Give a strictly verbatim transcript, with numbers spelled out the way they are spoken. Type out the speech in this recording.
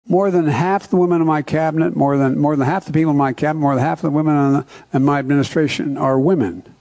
More than half the women in my cabinet, more than more than half the people in my cabinet, more than half the women in, the, in my administration are women.